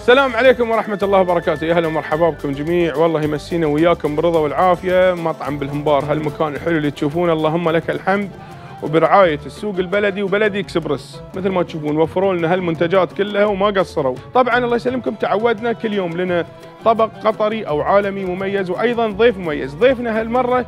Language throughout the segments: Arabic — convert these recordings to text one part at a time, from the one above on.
السلام عليكم ورحمة الله وبركاته، يا هلا ومرحبا بكم جميع، والله يمسينا وياكم بالرضا والعافية. مطعم بالهمبار، هالمكان الحلو اللي تشوفونه، اللهم لك الحمد، وبرعاية السوق البلدي وبلدي اكسبرس. مثل ما تشوفون وفروا لنا هالمنتجات كلها وما قصروا. طبعا الله يسلمكم تعودنا كل يوم لنا طبق قطري أو عالمي مميز، وأيضا ضيف مميز. ضيفنا هالمرة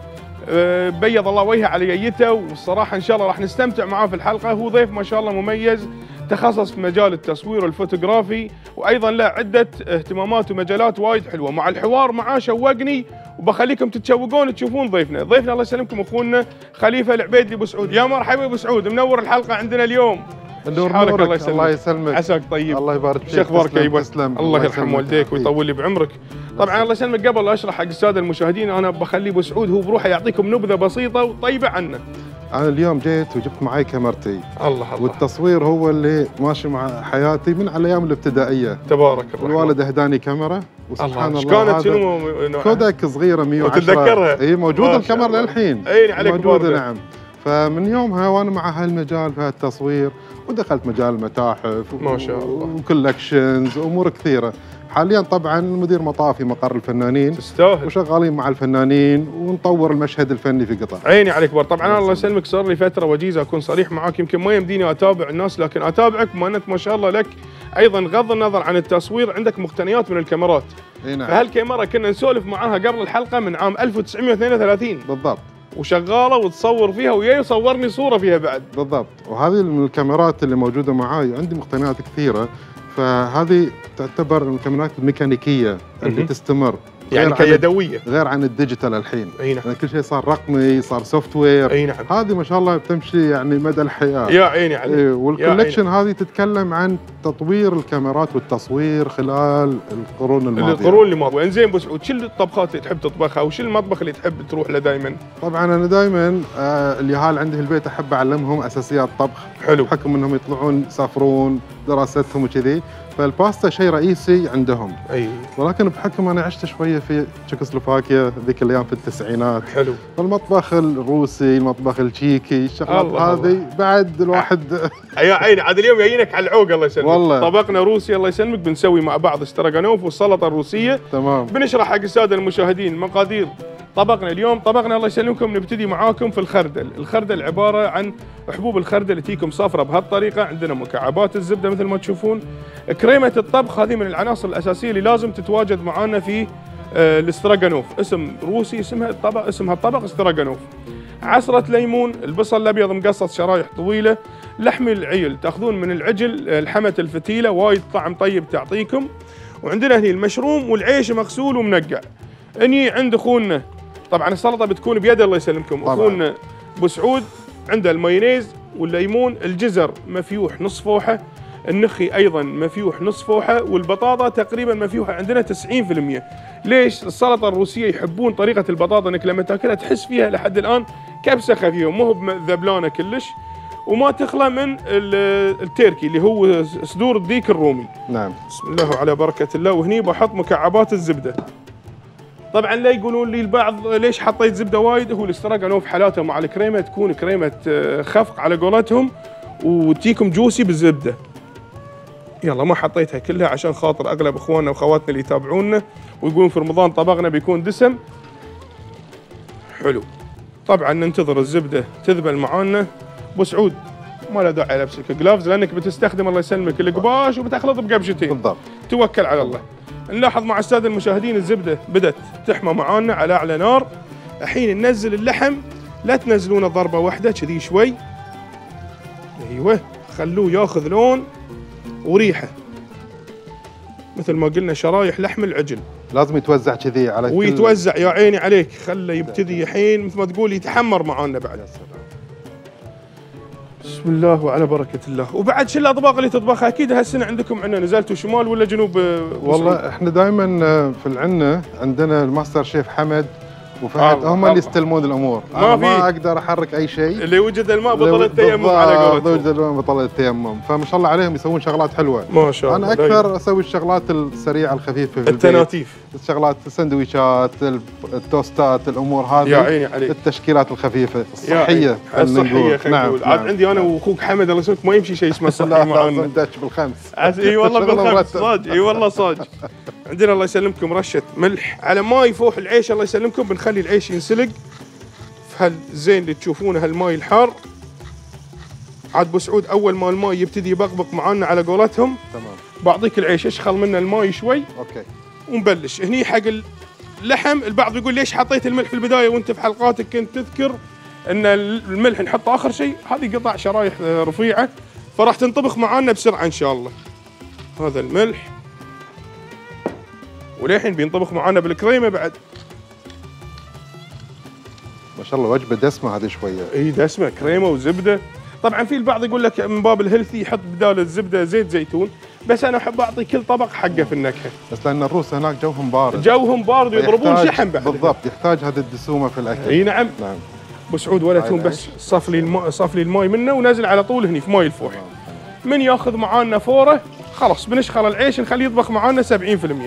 بيض الله وجهه على جيته، والصراحة إن شاء الله راح نستمتع معاه في الحلقة. هو ضيف ما شاء الله مميز، تخصص في مجال التصوير والفوتوغرافي، وايضا له عده اهتمامات ومجالات وايد حلوه. مع الحوار معاه شوقني، وبخليكم تتشوقون تشوفون ضيفنا. ضيفنا الله يسلمكم اخونا خليفه العبيدي ابو سعود. يا مرحبا ابو سعود، منور الحلقه عندنا اليوم. نورك الله يسلمك. الله يسلمك، عساك طيب. الله يبارك فيك. شو اخبارك يا تسلم. الله يرحم والديك ويطول لي بعمرك. طبعا الله يسلمك، قبل لا اشرح حق الساده المشاهدين، انا بخلي ابو سعود هو بروحه يعطيكم نبذه بسيطه وطيبه عنه. أنا اليوم جيت وجبت معي كاميرتي. الله. والتصوير هو اللي ماشي مع حياتي من على الأيام الابتدائية. تبارك الرحمن. الوالد أهداني كاميرا وسبحان الله. كانت شنو؟ كوداك صغيرة 110. وتتذكرها؟ اي موجودة الكاميرا للحين. اي عليك موجودة بوردة. نعم. فمن يومها وانا مع هالمجال في هالتصوير، ودخلت مجال المتاحف ما شاء الله وكولكشنز وامور كثيره. حاليا طبعا مدير مطاف في مقر الفنانين. تستاهل. وشغالين مع الفنانين ونطور المشهد الفني في قطر. عيني عليك بار. طبعا انا الله يسلمك صار لي فتره وجيزه اكون صريح معاك، يمكن ما يمديني اتابع الناس، لكن اتابعك بما انك ما شاء الله لك ايضا غض النظر عن التصوير عندك مقتنيات من الكاميرات. اي نعم. فهالكاميرا كنا نسولف معاها قبل الحلقه من عام 1932 بالضبط، وشغاله وتصور فيها، وياي وصورني صوره فيها بعد. بالضبط. وهذه من الكاميرات اللي موجوده معاي، عندي مقتنيات كثيره. فهذه تعتبر من الكاميرات الميكانيكيه اللي تستمر، يعني كيدويه، غير عن الديجيتال الحين. اي نعم. يعني كل شيء صار رقمي، صار سوفت وير. اي نعم. هذه ما شاء الله بتمشي يعني مدى الحياه. يا عيني عليك. والكولكشن هذه تتكلم عن تطوير الكاميرات والتصوير خلال القرون الماضيه. القرون الماضيه. انزين ابو سعود، شو الطبخات اللي تحب تطبخها، وشو المطبخ اللي تحب تروح له دائما؟ طبعا انا دائما اليهال عندي في البيت احب اعلمهم اساسيات طبخ. حلو. بحكم انهم يطلعون يسافرون دراستهم وكذي، فالباستا شيء رئيسي عندهم. اي. ولكن بحكم انا عشت شويه في تشيكوسلوفاكيا ذيك الايام في التسعينات. حلو. فالمطبخ الروسي، المطبخ التشيكي، الشغلات هذه بعد الواحد يا عيني عاد اليوم جايينك على العوق. الله يسلمك. والله طبقنا روسي الله يسلمك، بنسوي مع بعض استراغانوف والسلطه الروسيه. تمام. بنشرح حق الساده المشاهدين مقادير طبقنا اليوم. طبقنا الله يسلمكم نبتدي معاكم في الخردل. الخردل عباره عن حبوب الخردل اللي تيكم صفرة بهالطريقه. عندنا مكعبات الزبده مثل ما تشوفون. كريمه الطبخ هذه من العناصر الاساسيه اللي لازم تتواجد معانا في الاستراغانوف. اسم روسي اسمها الطبق استراغانوف. عصره ليمون، البصل الابيض مقصص شرايح طويله، لحم العيل تاخذون من العجل لحمه الفتيله، وايد طعم طيب تعطيكم. وعندنا هني المشروم والعيش مغسول ومنقع. اني عند اخونا طبعا السلطه بتكون بيد الله يسلمكم. اخونا ابو سعود عنده المايونيز والليمون، الجزر مفيوح نص فوحه، النخي ايضا مفيوح نص فوحه، والبطاطا تقريبا مفيوحه عندنا 90%. ليش؟ السلطه الروسيه يحبون طريقه البطاطا انك لما تاكلها تحس فيها لحد الان كبسه خفيفه، مو هو ذبلانه كلش، وما تخلى من التركي اللي هو صدور الديك الرومي. نعم. بسم الله وعلى بركه الله. وهني بحط مكعبات الزبده. طبعا لا يقولون لي البعض ليش حطيت زبده وايد، هو الاستراغانوف حالاته مع الكريمه تكون كريمه خفق على قولتهم، وتجيكم جوسي بالزبده. يلا ما حطيتها كلها عشان خاطر اغلب اخواننا واخواتنا اللي يتابعونا ويقولون في رمضان طبقنا بيكون دسم. حلو. طبعا ننتظر الزبده تذبل معانا. ابو سعود ما له داعي لبسك جلافز لانك بتستخدم الله يسلمك القباش وبتخلط بقبشتين. بالضبط. توكل على الله. نلاحظ مع الساده المشاهدين الزبده بدت تحمى معانا على اعلى نار. الحين ننزل اللحم، لا تنزلونه ضربه واحده كذي شوي. ايوه خلوه ياخذ لون وريحه مثل ما قلنا شرايح لحم العجل. لازم يتوزع كذي على ويتوزع يا عيني عليك. خله يبتدي الحين مثل ما تقول يتحمر معانا بعد. بسم الله وعلى بركة الله. وبعد شو الأطباق اللي تطبخها؟ أكيد هالسنة عندكم عنا نزلتوا شمال ولا جنوب؟ والله احنا دائما في العنة عندنا الماستر شيف حمد وفهد هم اللي يستلمون الامور، انا ما اقدر احرك اي شيء. اللي وجد الماء بطل التيمم على قولتهم. وجد الماء بطل التيمم، فما شاء الله عليهم يسوون شغلات حلوه. ما شاء الله. انا اكثر اسوي الشغلات السريعه الخفيفه في التناتيف، الشغلات السندويشات، التوستات، الامور هذه. يا عيني عليك. التشكيلات الخفيفه الصحيه. الصحيه خلينا نقول. عاد عندي انا واخوك حمد الله يسلمك ما يمشي شيء اسمه صحي معانا. لازم بالخمس. اي والله بالخمس صاج، اي والله صاج. عندنا الله يسلمكم رشه ملح على ما يفوح العيش، الله يسلمكم بنخلي العيش ينسلق في هالزين اللي تشوفونه هالماي الحار. عاد ابو سعود اول ما الماي يبتدي يبقبق معانا على قولتهم تمام بعطيك العيش اشخل منه الماي شوي. اوكي. ونبلش هني حق اللحم. البعض يقول ليش حطيت الملح في البدايه وانت في حلقاتك كنت تذكر ان الملح نحطه اخر شيء؟ هذه قطع شرايح رفيعه فراح تنطبخ معانا بسرعه ان شاء الله. هذا الملح وللحين بينطبخ معانا بالكريمه بعد. ما شاء الله وجبه دسمه هذه شويه. اي دسمه، كريمه وزبده. طبعا في البعض يقول لك من باب الهيلثي يحط بدال الزبده زيت زيتون، بس انا احب اعطي كل طبق حقه في النكهه. بس لان الروس هناك جوهم بارد. جوهم بارد ويضربون شحم بعد. بالضبط، يحتاج هذه الدسومه في الاكل. اي نعم. نعم. ابو سعود ولا توم بس صف لي الماء، صف لي الماي منه ونزل على طول هني في ماي الفوح. من ياخذ معانا فوره خلاص بنشخل العيش نخليه يطبخ معانا 70%.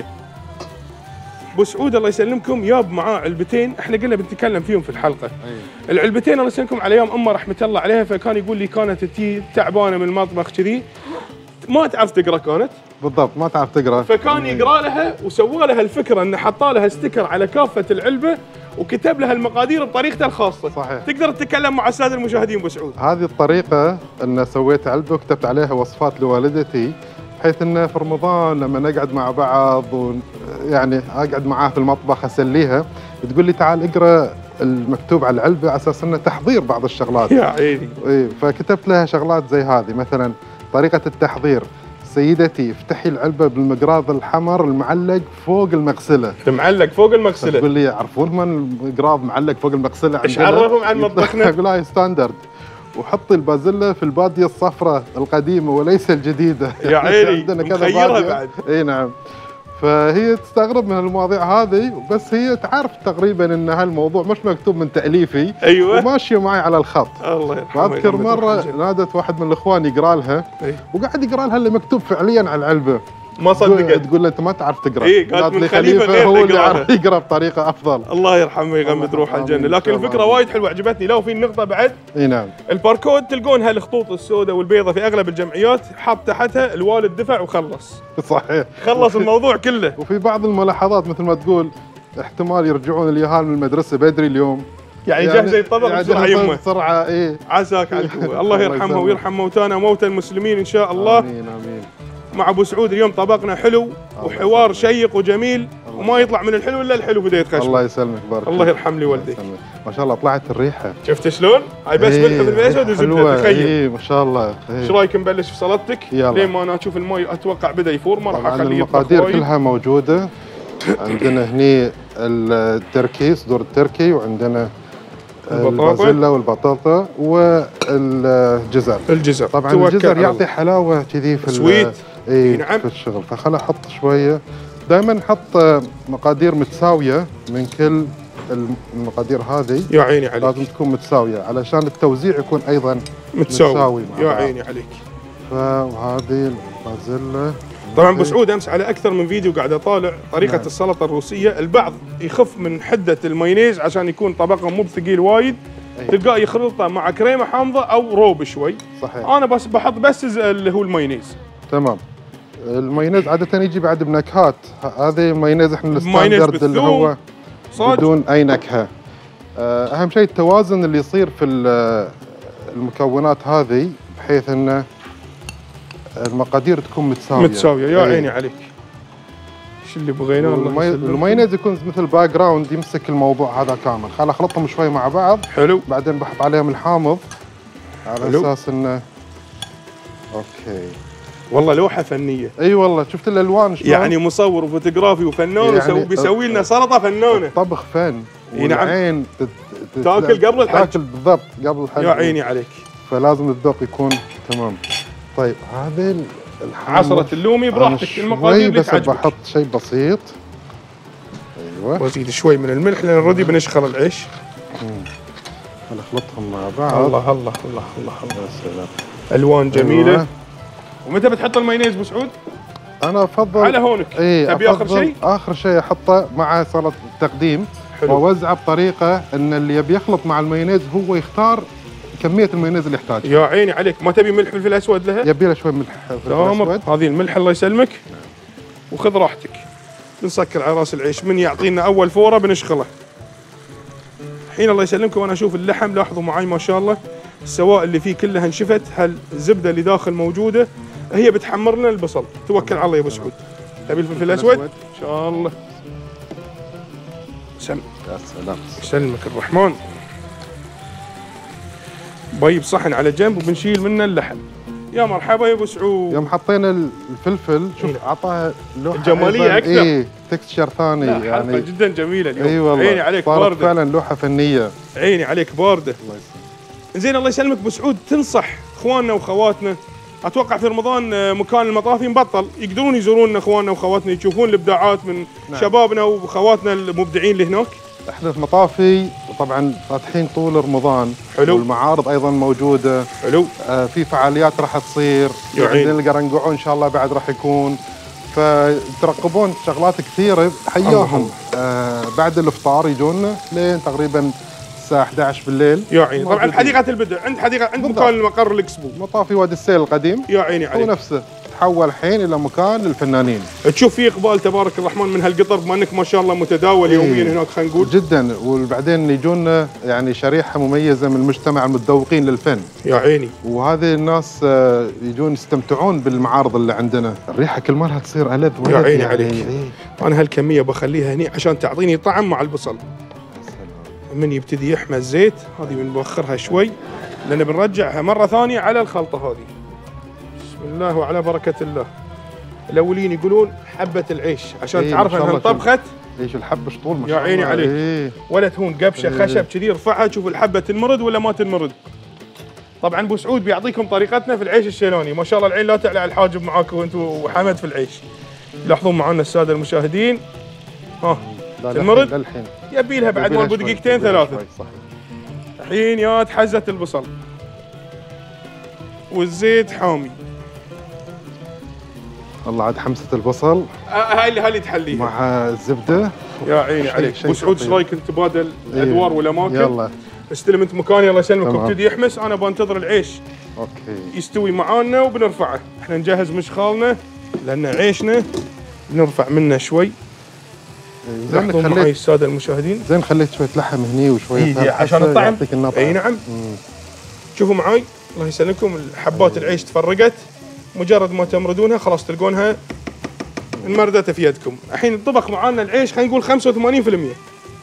ابو سعود الله يسلمكم ياب معاه علبتين احنا قلنا بنتكلم فيهم في الحلقه. العلبتين الله يسلمكم على ايام امه رحمه الله عليها، فكان يقول لي كانت تي تعبانه من المطبخ كذي ما تعرف تقرا كانت. بالضبط ما تعرف تقرا. فكان يقرا لها وسوى لها الفكره انه حطى لها ستيكر على كافه العلبه وكتب لها المقادير بطريقته الخاصه. صحيح. تقدر تتكلم مع الساده المشاهدين ابو سعود. هذه الطريقه ان سويت علبه وكتبت عليها وصفات لوالدتي، بحيث انه في رمضان لما نقعد مع بعض يعني اقعد معاها في المطبخ اسليها تقول لي تعال اقرا المكتوب على العلبه على اساس انه تحضير بعض الشغلات. يا عيني. فكتبت لها شغلات زي هذه، مثلا طريقه التحضير: سيدتي افتحي العلبه بالمقراض الحمر المعلق فوق المغسله. المعلق فوق المغسله. تقول لي يعرفون من المقراض معلق فوق المغسله؟ ايش عرفهم عن مطبخنا؟ اقول لها ستاندرد. وحطي البازيلا في الباديه الصفراء القديمه وليس الجديده. يا عيني عندنا كذا مخيرها بعد. اي نعم. فهي تستغرب من المواضيع هذه، بس هي تعرف تقريبا ان هالموضوع مش مكتوب من تاليفي. ايوه. وماشيه معي على الخط. الله يرحمه. واذكر مره نادت واحد من الاخوان يقرا لها. وقاعد يقرا لها اللي مكتوب فعليا على العلبه. ما صدقت. تقول له انت ما تعرف تقرا. اي قالت من خليفه غير هو اللي يعرف يقرا بطريقه افضل. الله يرحمه يغمد روحه الجنه. لكن الفكره وايد حلوه عجبتني. لو في نقطه بعد. اي نعم. الباركود تلقون هالخطوط السوداء والبيضاء في اغلب الجمعيات حاط تحتها الوالد دفع وخلص. صحيح. خلص الموضوع كله. وفي بعض الملاحظات مثل ما تقول احتمال يرجعون اليهال من المدرسه بدري اليوم. يعني جهزي الطبق بسرعه يمه. بسرعه ايه. عساك على القوه. الله يرحمها ويرحم موتانا وموتى المسلمين ان شاء الله. امين امين. مع ابو سعود اليوم طبقنا حلو وحوار شيق وجميل وما يطلع من الحلو الا الحلو بدايه خشمه. الله يسلمك بارك. الله يرحم لي والديك. ما شاء الله طلعت الريحه. شفت شلون؟ هاي بس ملح فلفل اسود وزبده تخيل. اي ما شاء الله. ايش رايك نبلش في سلطتك؟ لين ما انا اشوف المي اتوقع بدا يفور ما راح اخليه. المقادير كلها موجوده. عندنا هني التركي، صدور التركي، وعندنا البازيلا والبطاطا والجزر. الجزر طبعا الجزر يعطي حلاوه كذي في سويت. اي نعم. في الشغل، فخل احط شويه. دائما نحط مقادير متساويه من كل المقادير هذه. يا عيني عليك. لازم تكون متساويه علشان التوزيع يكون ايضا متساوي مع يا عيني عليك. فهذه البازيلا. طبعا ابو سعود امس على اكثر من فيديو قاعد اطالع طريقه نعم. السلطه الروسيه. البعض يخف من حده المايونيز عشان يكون طبقه مو بثقيل وايد. تلقاه يخلطه مع كريمه حامضه او روب شوي. صحيح. انا بس بحط بس اللي هو المايونيز. تمام. المايونيز عاده يجي بعد بنكهات. هذه المايونيز احنا الستاندرد اللي هو صاج. بدون اي نكهه. اهم شيء التوازن اللي يصير في المكونات هذه بحيث انه المقادير تكون متساويه. يا عيني عليك. ايش اللي بغيناه الله يسلمك. المايونيز يكون مثل باك جراوند يمسك الموضوع هذا كامل. خل اخلطهم شوي مع بعض. حلو. بعدين بحط عليهم الحامض على اساس انه اوكي. والله لوحه فنيه. اي والله شفت الالوان شلون؟ يعني مصور وفوتوغرافي وفنان يعني بيسوي لنا سلطه فنانه. طبخ فن. والعين تاكل قبل الحج. تاكل بالضبط قبل الحج. يا عيني عليك. فلازم الذوق يكون تمام. طيب هذه عصرة اللومي براحتك. المقادير اللي بس بحط شيء بسيط. ايوه. وازيد شوي من الملح لان اوريدي بنشخر العيش. نخلطهم مع بعض. الله الله الله الله الله. يا سلام. الوان جميله. أيوة. ومتى بتحط المايونيز ابو سعود؟ انا افضل على هونك. تبي اخر شيء؟ اخر شيء احطه مع سلطه التقديم. حلو. واوزعه بطريقه ان اللي يبي يخلط مع المايونيز هو يختار كميه المايونيز اللي يحتاجها. يا عيني عليك. ما تبي ملح فلفل اسود لها؟ يبي له شوي ملح فلفل اسود. هذه الملح الله يسلمك. وخذ راحتك. بنسكر على راس العيش من يعطينا اول فوره بنشغله. الحين الله يسلمكم وانا اشوف اللحم. لاحظوا معي ما شاء الله السوائل اللي فيه كلها انشفت. الزبده اللي داخل موجوده هي بتحمر لنا البصل. توكل على الله يا ابو سعود. تبي الفلفل الاسود؟ ان شاء الله. سم. يا سلام. يسلمك الرحمن. بيب صحن على جنب وبنشيل منه اللحم. يا مرحبا يا ابو سعود. يوم حطينا الفلفل شوف اعطاها لوحه جماليه اكثر. ايه تكستشر ثاني يعني حلقه جدا جميله اليوم. اي والله. عيني عليك بارده. فعلا لوحه فنيه. عيني عليك بارده. الله يسلمك. زين الله يسلمك ابو سعود. تنصح اخواننا واخواتنا اتوقع في رمضان مكان المطافي مبطل يقدرون يزورون اخواننا واخواتنا يشوفون الابداعات من شبابنا واخواتنا المبدعين اللي هناك. احنا في مطافي طبعا فاتحين طول رمضان. حلو. والمعارض ايضا موجوده. حلو. في فعاليات راح تصير. عندنا القرنقوع ان شاء الله بعد راح يكون. فترقبون شغلات كثيره حياهم. بعد الافطار يجونا لين تقريبا الساعه 11 بالليل. يا عيني. طبعا حديقه البدع عند حديقه عند مكان المقر الاكسبو. مطافي وادي السيل القديم. يا عيني عليك. هو نفسه تحول الحين الى مكان للفنانين. تشوف فيه اقبال تبارك الرحمن من هالقطر بما انك ما شاء الله متداول يوميا هناك خلينا نقول. جدا. وبعدين يجونا يعني شريحه مميزه من المجتمع المتذوقين للفن. يا عيني. وهذه الناس يجون يستمتعون بالمعارض اللي عندنا. الريحه كل مره تصير ألذ يا عيني يعني عليك. انا هالكميه بخليها هني عشان تعطيني طعم مع البصل. من يبتدي يحمى الزيت هذه بنبخرها شوي لان بنرجعها مره ثانيه على الخلطه هذه. بسم الله وعلى بركه الله. الاولين يقولون حبه العيش عشان تعرف انها انطبخت. ايش الحبه شطول ما شاء الله. يا عيني عليك. ولا تهون قبشه خشب كذي ارفعها شوف الحبه تنمرد ولا ما تنمرد. طبعا ابو سعود بيعطيكم طريقتنا في العيش الشيلاني. ما شاء الله العين لا تعلى على الحاجب معاكم انتم وحمد في العيش. يلاحظون معنا الساده المشاهدين. تنمرد للحين. يبي لها بعد ما بدقيقتين ثلاثه. الحين يا تحزت البصل والزيت حامي. والله عاد حمسه البصل. هاي اللي تحليها مع الزبده. يا عيني عليك. ابو سعود ايش رايك نتبادل الادوار والاماكن؟ يلا استلم انت مكاني الله يسلمك وابتدي يحمس. انا بنتظر العيش اوكي يستوي معانا وبنرفعه. احنا نجهز مشخالنا لان عيشنا بنرفع منه شوي. زين معي الساده المشاهدين. زين خليت شويه لحم هني وشويه عشان الطعم. اي نعم. شوفوا معي الله يسلمكم الحبات العيش تفرقت. مجرد ما تمردونها خلاص تلقونها انمردت في يدكم. الحين انطبخ معانا العيش خلينا نقول 85%.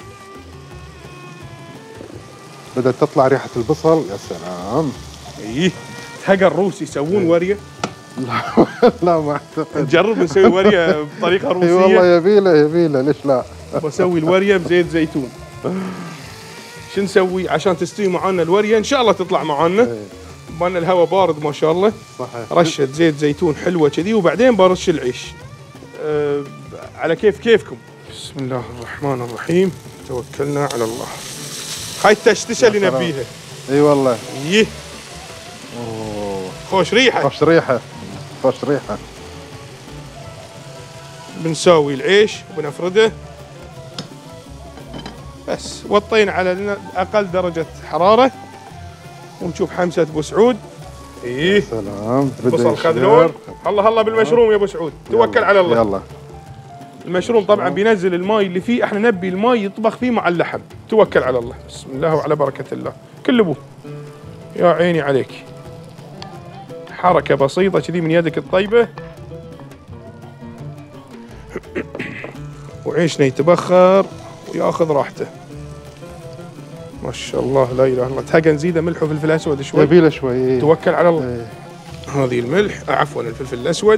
بدأت تطلع ريحه البصل. يا سلام. تلقى الروس يسوون وريه. لا ما اعتقد. نجرب نسوي وريه بطريقه روسيه. والله يبيله ليش لا. بسوي الوريه بزيت زيتون. شو نسوي عشان تستوي معانا الوريه ان شاء الله تطلع معانا. بان الهواء بارد ما شاء الله. صحيح. رشه زيت زيتون حلوه كذي وبعدين برش العيش. على كيفكم. بسم الله الرحمن الرحيم. توكلنا على الله. هاي التشتشه اللي نبيها. اي والله. خوش ريحه. خوش ريحه. خوش ريحه. بنساوي العيش وبنفرده بس. وطين على اقل درجه حراره ونشوف حمسه ابو سعود. سلام. بصل خذ لون. الله بالمشروم يا ابو سعود. توكل على الله. يلا. المشروم طبعا بينزل الماي اللي فيه. احنا نبي الماي يطبخ فيه مع اللحم. توكل على الله. بسم الله وعلى بركه الله. كلبوه. يا عيني عليك. حركه بسيطه كذي من يدك الطيبه وعيشنا يتبخر وياخذ راحته. ما شاء الله لا اله الا الله. تلقى نزيده ملح وفلفل اسود شوي. يبيله شوي. توكل على الله. هذه الملح عفوا الفلفل الاسود.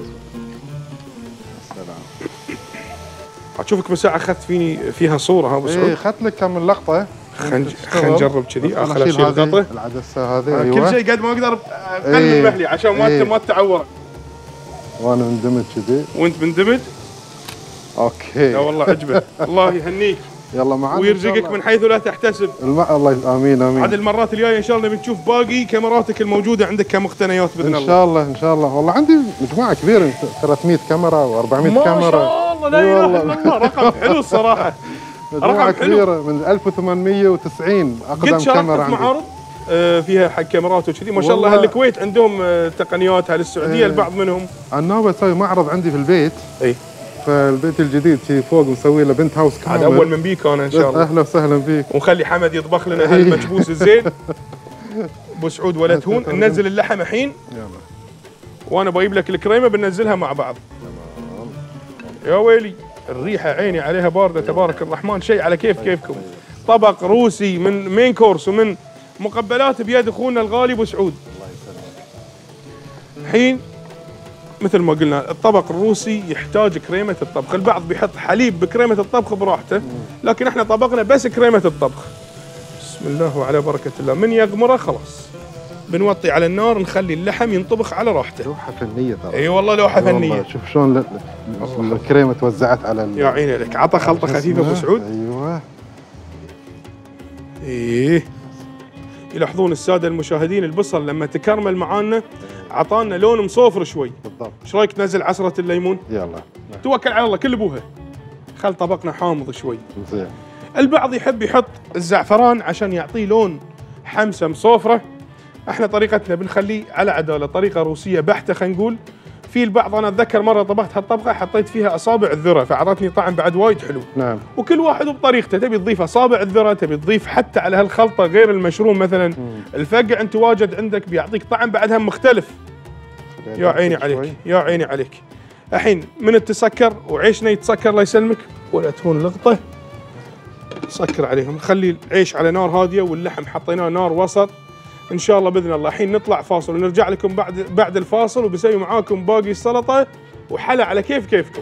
سلام. اشوفك مساعة اخذت فيها صوره ها ابو سعود. اخذت لك كم لقطه. خلينا نجرب كذي. اخر اشيل الغطا. العدسه هذه. ايوه. كل شيء قد ما اقدر اقلل مهلي عشان ما تتعور. وانا مندمج كذي. وانت مندمج. اوكي. لا والله عجبه. الله يهنيك. يلا معانا ويرزقك من حيث لا تحتسب. الله امين امين. عاد المرات الجايه ان شاء الله بنشوف باقي كاميراتك الموجوده عندك كمقتنيات باذن الله. ان شاء الله ان شاء الله. والله عندي مجموعه كبيره 300 كاميرا و400 كاميرا. ما شاء الله لا اله الا الله، رقم حلو الصراحه. رقم كبيره من 1890 اقدم كاميرا عندي. معارض فيها حق كاميرات وكذي ما شاء الله. الكويت عندهم تقنيات، السعوديه البعض منهم. النوبه اسوي معرض عندي في البيت. اي فالبيت الجديد شي فوق مسوي له بنت هاوس كامل. هذا اول من بيك انا ان شاء الله. اهلا وسهلا فيك. ونخلي حمد يطبخ لنا هالمكبوس الزين. ابو سعود ولا تهون. ننزل اللحم الحين. يلا. وانا بجيب لك الكريمه بننزلها مع بعض. يا ويلي الريحه عيني عليها بارده تبارك الرحمن، شيء على كيفكم. طبق روسي من مين كورس ومن مقبلات بيد اخونا الغالي ابو سعود. الله يسلمك. الحين مثل ما قلنا الطبق الروسي يحتاج كريمه الطبخ، البعض بيحط حليب بكريمه الطبخ براحته، لكن احنا طبقنا بس كريمه الطبخ. بسم الله وعلى بركه الله. من يغمره خلاص بنوطي على النار، نخلي اللحم ينطبخ على راحته. لوحه فنيه ترى. اي والله لوحه فنيه. شوف شلون الكريمه توزعت على يا عيني لك. عطى خلطه خفيفه ابو سعود. ايوه. ايه يلاحظون الساده المشاهدين البصل لما تكرمل معانا عطانا لون مصوفر شوي. بالضبط. ايش رايك تنزل عصره الليمون؟ يلا توكل على الله كل ابوها. خل طبقنا حامض شوي. زين. البعض يحب يحط الزعفران عشان يعطيه لون حمسه مصوفره. احنا طريقتنا بنخليه على عداله، طريقه روسيه بحته خلينا نقول. في البعض انا اتذكر مره طبخت هالطبخه حطيت فيها اصابع الذره فاعطتني طعم بعد وايد حلو. نعم. وكل واحد بطريقته، تبي تضيف اصابع الذره، تبي تضيف حتى على هالخلطه غير المشروم مثلا الفقع انت واجد عندك بيعطيك طعم بعدها مختلف. يا عيني عليك يا عيني عليك. الحين من التسكر وعيشنا يتسكر الله يسلمك ولا تهون لقطه. سكر عليهم، نخلي العيش على نار هاديه واللحم حطيناه نار وسط ان شاء الله باذن الله. الحين نطلع فاصل ونرجع لكم بعد الفاصل وبسوي معاكم باقي السلطه وحلا على كيفكم.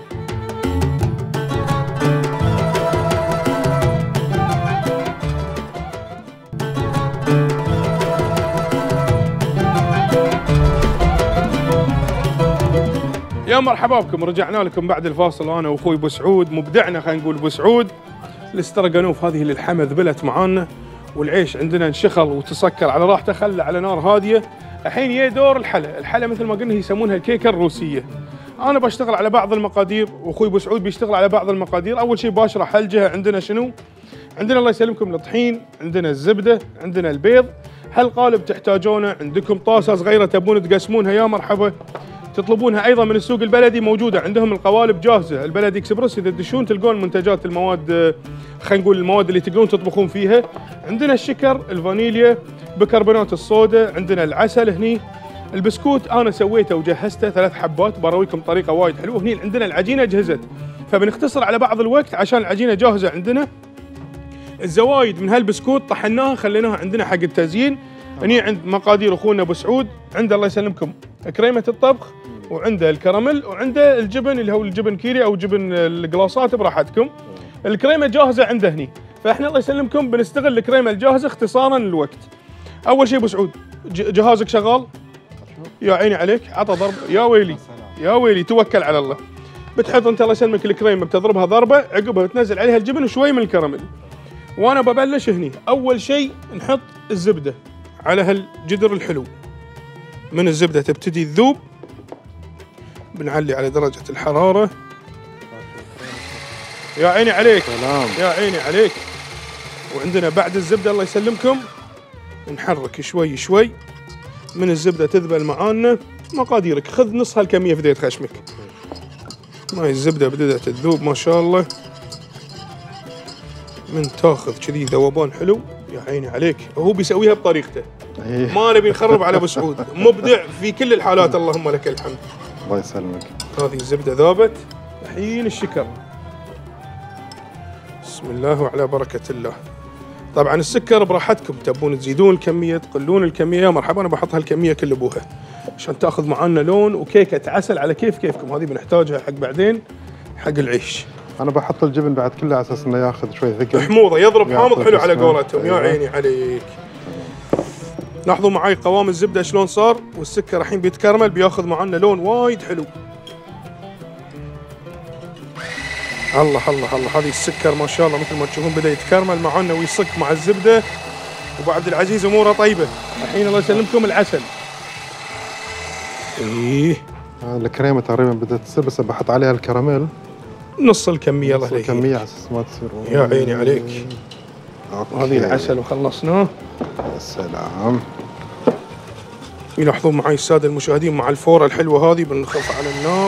يا مرحبا بكم، رجعنا لكم بعد الفاصل وانا واخوي ابو سعود مبدعنا خلينا نقول ابو سعود. الاسترقانوف هذه اللي الحمى ذبلت معانا والعيش عندنا انشخل وتسكر على راحته، خله على نار هاديه. الحين يا دور الحلا مثل ما قلنا يسمونها الكيكه الروسيه. انا بشتغل على بعض المقادير واخوي ابو سعود بيشتغل على بعض المقادير. اول شيء بشرح هالجهه عندنا شنو؟ عندنا الله يسلمكم الطحين، عندنا الزبده، عندنا البيض. هالقالب تحتاجونه، عندكم طاسه صغيره تبون تقسمونها يا مرحبا. تطلبونها ايضا من السوق البلدي، موجوده عندهم القوالب جاهزه. البلدي اكسبرس اذا تدشون تلقون منتجات المواد خلينا نقول المواد اللي تقدرون تطبخون فيها. عندنا الشكر، الفانيليا، بيكربونات الصودا، عندنا العسل هني. البسكوت انا سويته وجهزته 3 حبات برويكم طريقه وايد حلوه. هني عندنا العجينه جهزت فبنختصر على بعض الوقت عشان العجينه جاهزه عندنا. الزوايد من هالبسكوت طحناها خليناها عندنا حق التزيين. هني عند مقادير اخونا ابو سعود، عنده الله يسلمكم كريمه الطبخ وعنده الكراميل وعنده الجبن اللي هو الجبن كيري او جبن القلاصات براحتكم. الكريمه جاهزه عنده هني، فاحنا الله يسلمكم بنستغل الكريمه الجاهزه اختصارا للوقت. اول شيء ابو سعود جهازك شغال؟ يا عيني عليك، عطى ضرب. يا ويلي يا ويلي توكل على الله. بتحط انت الله يسلمك الكريمه بتضربها ضربه، عقبها بتنزل عليها الجبن وشوي من الكراميل. وانا ببلش هني. اول شيء نحط الزبده على هالجدر الحلو. من الزبده تبتدي تذوب بنعلي على درجه الحراره. يا عيني عليك سلام. يا عيني عليك. وعندنا بعد الزبده الله يسلمكم نحرك شوي شوي. من الزبده تذبل معانا مقاديرك، خذ نص هالكميه في زيت خشمك. هاي الزبده بدأت تذوب ما شاء الله. من تاخذ كذي ذوبان حلو يا عيني عليك. هو بيسويها بطريقته، ما نبي نخرب على ابو سعود، مبدع في كل الحالات اللهم لك الحمد. الله يسلمك. هذه الزبده ذابت. الحين الشكر. بسم الله وعلى بركه الله. طبعا السكر براحتكم، تبون تزيدون الكميه تقلون الكميه يا مرحبا. انا بحط هالكميه كل ابوها عشان تاخذ معانا لون وكيكه عسل على كيفكم. هذه بنحتاجها حق بعدين حق العيش. انا بحط الجبن بعد كله على اساس انه ياخذ شوي ثقل، حموضه يضرب حامض حلو على قولتهم. يا عيني عليك. لاحظوا معي قوام الزبده شلون صار، والسكر الحين بيتكرمل بياخذ معنا لون وايد حلو. الله الله الله، هذه السكر ما شاء الله مثل ما تشوفون بدا يتكرمل معنا ويصك مع الزبده. وابو عبد العزيز اموره طيبه. الحين الله يسلمكم العسل. ايه الكريمه تقريبا بدات تصير، بس بحط عليها الكراميل نص الكميه. الله يهديك. الكميه على اساس ما تصير. يا عيني عليك. وهذه العسل وخلصناه. يا سلام. يلاحظون معي الساده المشاهدين مع الفوره الحلوه هذه بنخفها على النار.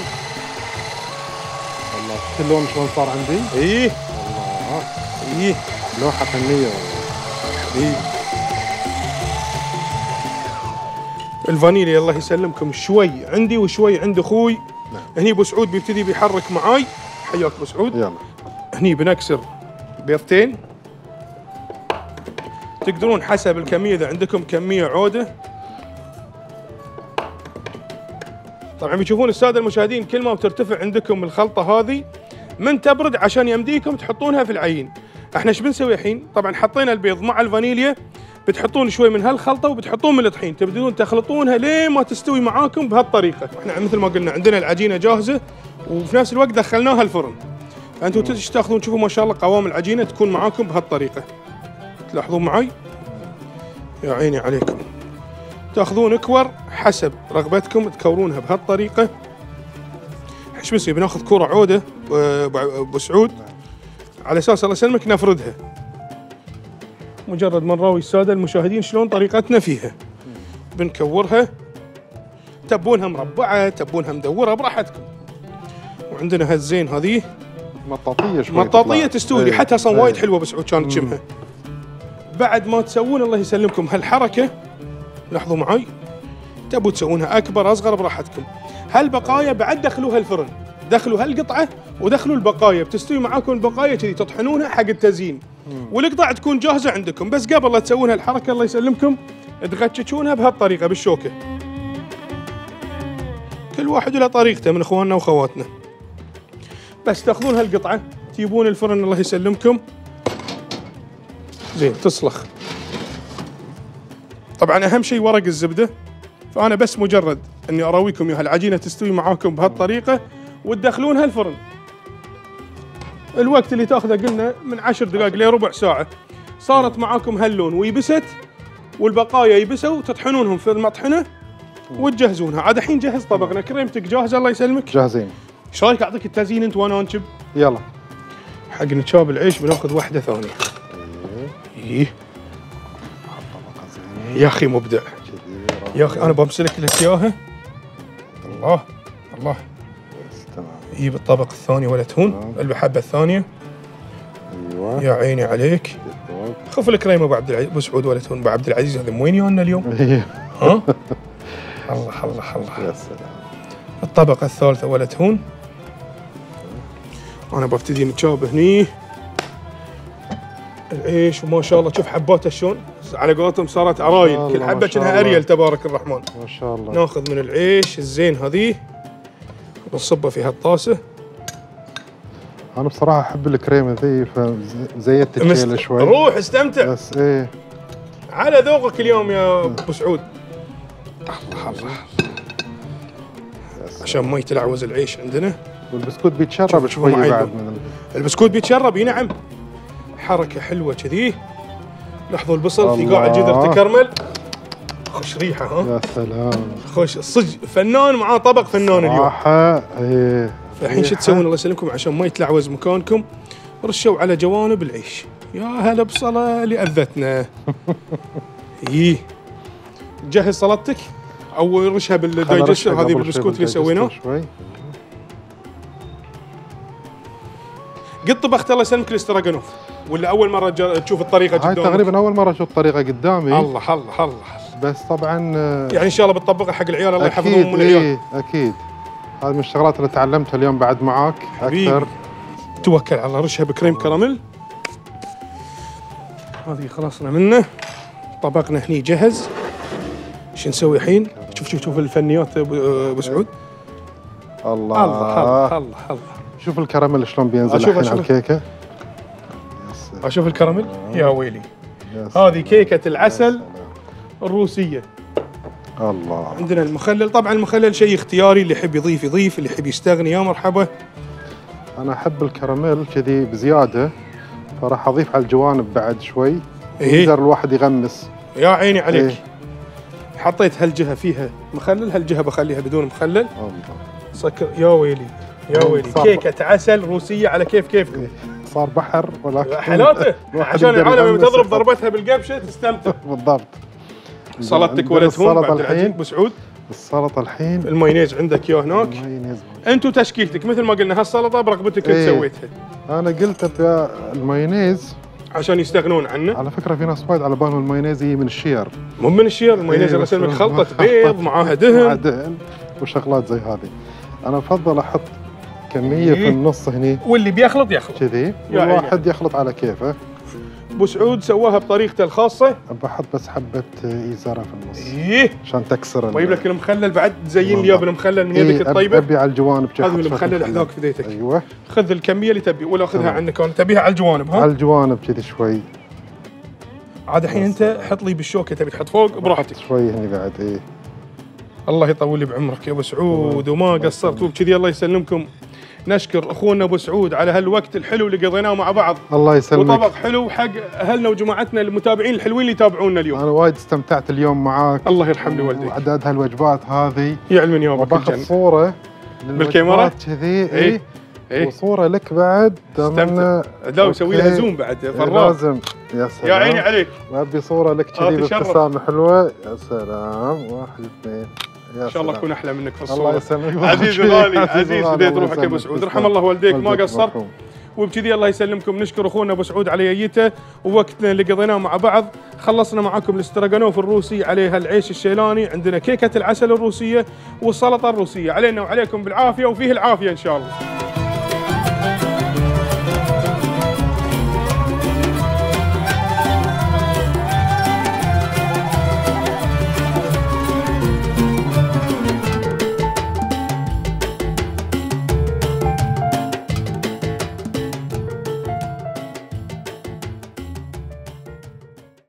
والله اللون شلون صار عندي؟ ايه الله. ايه لوحه فنيه. ايه الفانيليا الله يسلمكم شوي عندي وشوي عند اخوي. نعم. هني ابو سعود بيبتدي بيحرك معاي. حياك ابو سعود. يلا. هني بنكسر بيضتين. تقدرون حسب الكميه، اذا عندكم كميه عوده. طبعا بتشوفون الساده المشاهدين كل ما بترتفع عندكم الخلطه هذه من تبرد عشان يمديكم تحطونها في العجين. احنا ايش بنسوي الحين؟ طبعا حطينا البيض مع الفانيليا، بتحطون شوي من هالخلطه وبتحطون من الطحين، تبدون تخلطونها لين ما تستوي معاكم بهالطريقه. احنا مثل ما قلنا عندنا العجينه جاهزه وفي نفس الوقت دخلناها الفرن. فانتم تاخذون تشوفوا ما شاء الله قوام العجينه تكون معاكم بهالطريقه. تلاحظون معي؟ يا عيني عليكم. تاخذون اكور حسب رغبتكم تكورونها بهالطريقه. ايش بنسوي؟ بناخذ كوره عوده ابو سعود على اساس الله يسلمك نفردها. مجرد ما نراوي الساده المشاهدين شلون طريقتنا فيها. بنكورها، تبونها مربعه، تبونها مدوره براحتكم. وعندنا هالزين هذه مطاطيه شوي. مطاطيه تستوي، ريحتها اصلا وايد حلوه ابو سعود كانت تشمها. بعد ما تسوون الله يسلمكم هالحركه، لاحظوا معي، تبوا تسوونها اكبر اصغر براحتكم. هالبقايا بعد دخلوها الفرن، دخلوا هالقطعه ودخلوا البقايا، بتستوي معاكم البقايا كذي تطحنونها حق التزيين. والقطع تكون جاهزه عندكم، بس قبل لا تسوون هالحركه الله يسلمكم تغششونها بهالطريقه بالشوكه. كل واحد له طريقته من اخواننا واخواتنا. بس تاخذون هالقطعه تجيبون الفرن الله يسلمكم زين تصلخ. طبعا اهم شيء ورق الزبده، فانا بس مجرد اني اراويكم اياها العجينه تستوي معاكم بهالطريقه وتدخلونها الفرن. الوقت اللي تاخذه قلنا من 10 دقائق لربع ساعه. صارت معاكم هاللون ويبست والبقايا يبسوا، تطحنونهم في المطحنه وتجهزونها. عاد الحين جهز طبقنا، كريمتك جاهزه الله يسلمك. جاهزين. ايش رايك اعطيك التزيين انت وانا انشب؟ يلا. حق نشاب العيش بناخذ واحده ثانيه. ايه يا اخي مبدع يا اخي. انا بمسلك لك اياها. الله الله. تمام. جيب الطبق الثاني ولا تهون، الحبه الثانيه. ايوه يا عيني عليك. خف الكريمه ابو عبد العزيز، ابو سعود ولا تهون. ابو عبد العزيز هذا وين يانا اليوم؟ ها؟ الله الله الله. يا سلام. الطبقه الثالثه ولا تهون. انا ببتدي نشاب هني العيش، وما شاء الله شوف حباته شلون على قولتهم صارت عرايل، كل حبه كأنها اريل تبارك الرحمن. ما شاء الله. ناخذ من العيش الزين هذه نصبه في هالطاسه. انا بصراحه احب الكريمه ذي، فزيدت الشيله شوي. روح استمتع بس ايه على ذوقك اليوم يا ابو سعود. الله الله. عشان ما يتلعوز العيش عندنا. والبسكوت بيتشرب شوي بعد من البسكوت بيتشرب. اي نعم. حركه حلوه كذي. لاحظوا البصل في قاع الجدر تكرمل. خوش ريحه. ها يا سلام. خوش صدق. فنان معاه طبق فنان اليوم. ايه. فالحين شو تسوون الله يسلمكم عشان ما يتلعوز مكانكم؟ رشوا على جوانب العيش. يا هلا بصله اللي اذتنا. ايه. جهز سلطتك او رشها بالدايجستر هذه بالبسكوت اللي سويناه. قد طبخت الله يسلمك الاستراغنوف ولا اول مره تشوف الطريقه قدامك؟ هاي تقريبا اول مره اشوف الطريقه قدامي. الله الله الله. بس طبعا يعني ان شاء الله بتطبقها حق العيال الله يحفظهم والعيال. اكيد اكيد. هذه من الشغلات اللي تعلمتها اليوم بعد معاك اكثر. توكل على الله. رشها بكريم كراميل. هذه خلصنا منه. طبقنا هني جهز. ايش نسوي الحين؟ شوف الفنيات ابو سعود. الله الله الله الله. شوف الكراميل شلون بينزل الحين على الكيكه. اشوف الكراميل يا ويلي. هذه كيكه العسل الروسيه. الله. عندنا المخلل. طبعا المخلل شيء اختياري، اللي يحب يضيف يضيف، اللي يحب يستغني يا مرحبا. انا احب الكراميل كذي بزياده، فراح اضيف على الجوانب بعد شوي يقدر الواحد يغمس. يا عيني عليك. حطيت هالجهه فيها مخلل، هالجهه بخليها بدون مخلل. سكر يا ويلي يا ويلي. كيكه عسل روسيه على كيف كيفكم. صار بحر ولكن حالاته عشان العالم لما تضرب ضربتها بالقبشه تستمتع. بالضبط. سلطتك ولدهم بعد العجين ابو سعود. السلطه الحين المايونيز عندك يا هناك. انتم تشكيلتك مثل ما قلنا هالسلطه برغبتك انت سويتها. انا قلت المايونيز عشان يستغنون عنه. على فكره في ناس وايد على بالهم المايونيز يجي من الشير. مو من الشير، المايونيز رسل من خلطه بيض معاها دهن وشغلات زي هذه. انا افضل احط كميه في النص هني، واللي بيخلط يخلط كذي، والواحد يخلط على كيفه. ابو سعود سواها بطريقته الخاصه. بحط بس حبه ايزاره في النص عشان تكسر. طيب لك المخلل بعد تزين لي بالمخلل من يدك الطيبه. ابي على الجوانب. هذا المخلل حذاك في يديتك. ايوه خذ الكميه اللي تبي ولا خذها عنك انا، تبيها على الجوانب. ها على الجوانب كذي شوي. عاد الحين انت حط لي بالشوكه، تبي تحط فوق براحتك. شوي هني بعد. الله يطول لي بعمرك يا ابو سعود وما قصرت، وبكذي الله يسلمكم. نشكر اخونا ابو سعود على هالوقت الحلو اللي قضيناه مع بعض. الله يسلمك. وطبق حلو حق اهلنا وجماعتنا المتابعين الحلوين اللي يتابعونا اليوم. انا وايد استمتعت اليوم معاك. الله يرحم لي والديك. وعدد هالوجبات هذه يعلمن يابا. باخذ صوره بالكاميرا كذي. وصوره لك بعد. لا وسوي لها زوم بعد فراغ. لازم. يا سلام. يا عيني عليك. وابي صوره لك كذي بابتسامه حلوه. يا سلام. 1 2. ان شاء الله اكون احلى منك في الصوره. الله يسلمك. عزيز غالي عزيز بديت روحك يا ابو سعود. رحم الله والديك ما قصرت. وبكذي الله يسلمكم نشكر اخونا ابو سعود على جيته ووقتنا اللي قضيناه مع بعض. خلصنا معاكم الاستراغانوف الروسي عليها العيش الشيلاني، عندنا كيكه العسل الروسيه والسلطه الروسيه. علينا وعليكم بالعافيه وفيه العافيه ان شاء الله.